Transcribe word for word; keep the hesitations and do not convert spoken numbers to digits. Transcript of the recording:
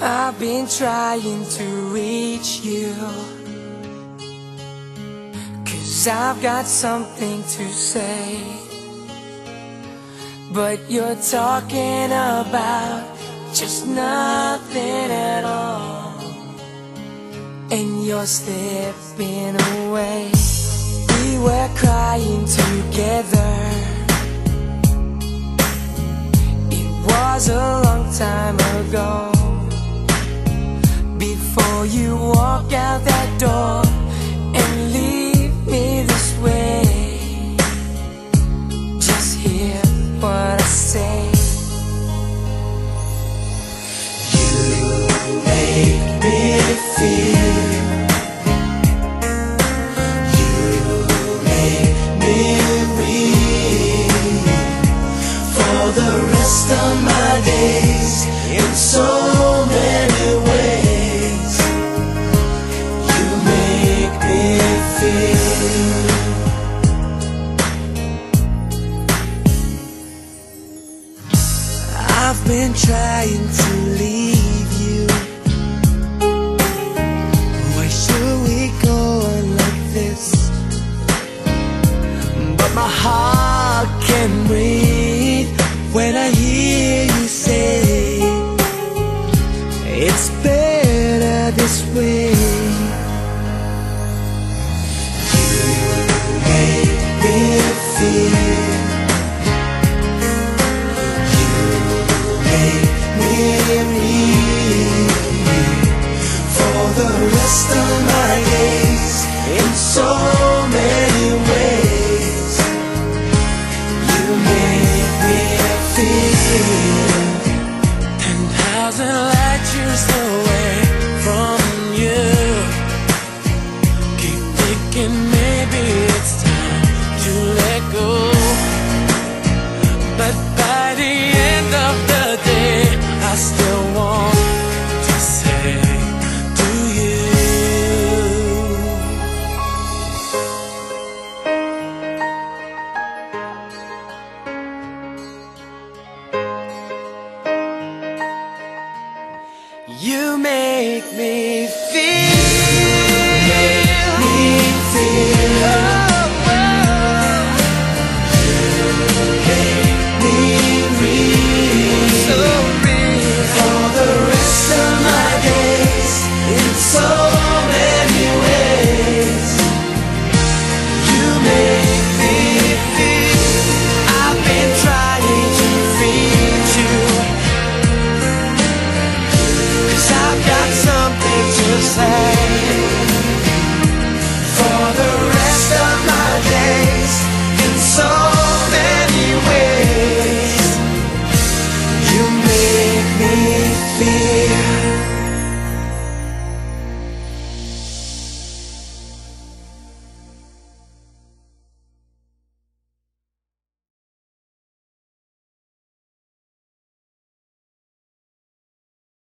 I've been trying to reach you, 'cause I've got something to say, but you're talking about just nothing at all, and you're slipping away. We were crying together. It was a long time ago, before you walk out that door and leave me this way. Just hear what I say. You make me feel, you make me real for the rest of my days in so many ways. You make me feel. I've been trying to leave you. Why should we go on like this? But my heart can't breathe when I hear you say it's better this way. You make me feel, you make me real for the rest of my days in so many ways. You make me feel ten thousand